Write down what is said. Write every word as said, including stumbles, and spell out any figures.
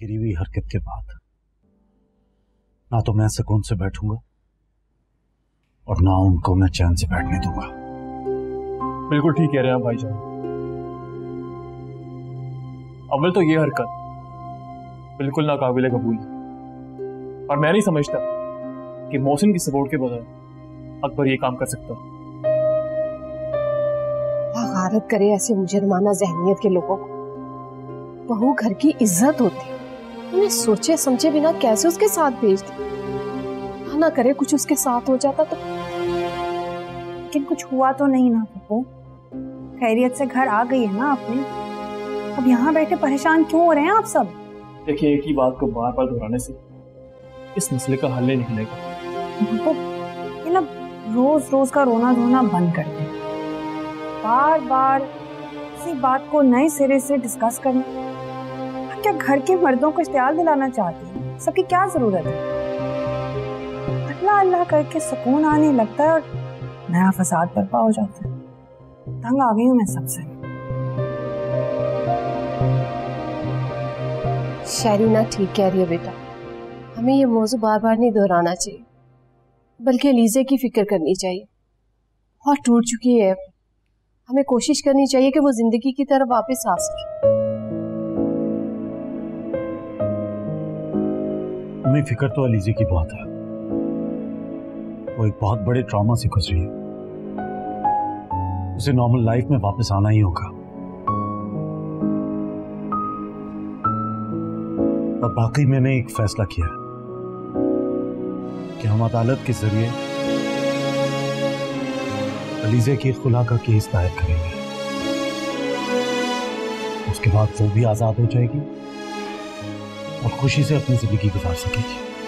गिरी हुई हरकत के बाद ना तो मैं सुकून से बैठूंगा और ना उनको मैं चैन से बैठने दूंगा। बिल्कुल ठीक कह रहे हैं आप भाईजान। अव्वल तो ये हरकत बिल्कुल नाकाबिले कबूल है और मैं नहीं समझता कि मोहसिन की सपोर्ट के बगैर अकबर ये काम कर सकता। हकारत करे ऐसे मुजरमाना ज़हनियत के लोगों को। बहू घर की इज्जत होती, उन्हें सोचे समझे बिना कैसे उसके साथ भेज दी। ना करे कुछ उसके साथ हो जाता तो। लेकिन कुछ हुआ तो नहीं ना पप्पू, खैरियत से घर आ गई है ना आपने। अब यहाँ बैठे परेशान क्यों हो रहे हैं आप सब? देखिए, एक ही बात को बार बार दोहराने से इस मसले का हल नहीं निकलेगा। ये ना रोज रोज का रोना धोना बंद कर दे। बार बार इसी बात को नए सिरे से डिस्कस करना। क्या घर के मर्दों को इश्तियाल दिलाना चाहती है? सबकी क्या जरूरत है? अल्लाह अल्लाह करके सुकून आने लगता है और नया फसाद बर्पा हो जाता है। तंग आ गई हूँ मैं सबसे। शरीना ठीक कह रही है बेटा, हमें ये मौजू बार बार नहीं दोहराना चाहिए, बल्कि अलीज़े की फिक्र करनी चाहिए। और टूट चुकी है, हमें कोशिश करनी चाहिए कि वो जिंदगी की तरफ वापस आ सके। हमें फिक्र तो अलीज़े की बहुत है। वो एक बहुत बड़े ट्रॉमा से गुजरी है, उसे नॉर्मल लाइफ में वापस आना ही होगा। और बाकी मैंने एक फैसला किया है कि हम अदालत के जरिए अलीज़े की खुला का केस दायर करेंगे। उसके बाद वो भी आजाद हो जाएगी और खुशी से अपनी जिंदगी गुजार सकेगी।